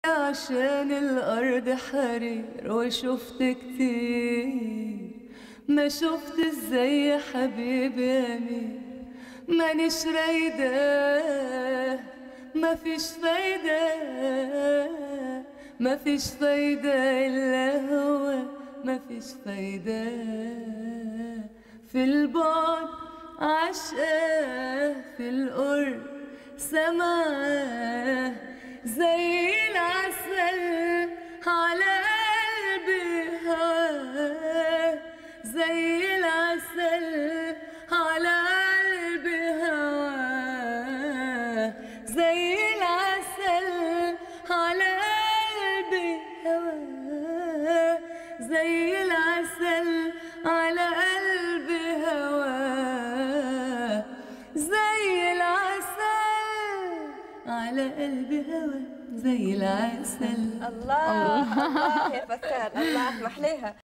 عشان الأرض حرير وشفت كتير، ما شفت ازاي حبيبي أمير، مانيش رايدة، مفيش فايدة، مفيش فايدة إلا هو، مفيش فايدة في البعد عشقاه، في القرب سمعاه زي العسل على قلبي هواه، زي العسل على قلبي هواه، زي العسل على قلبي هواه، زي العسل على قلبي هواه، زي العسل على قلبي هوا، زي العسل. الله الله يا فسان، الله محليها.